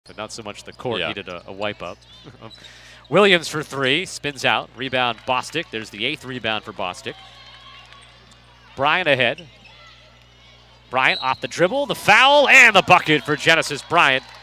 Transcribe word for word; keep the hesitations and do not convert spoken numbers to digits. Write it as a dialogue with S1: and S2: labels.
S1: but not so much the court
S2: yeah.
S1: needed a, a wipe up. Williams for three, spins out, rebound Bostic. There's the eighth rebound for Bostic. Bryant ahead. Bryant off the dribble, the foul, and the bucket for Genesis Bryant.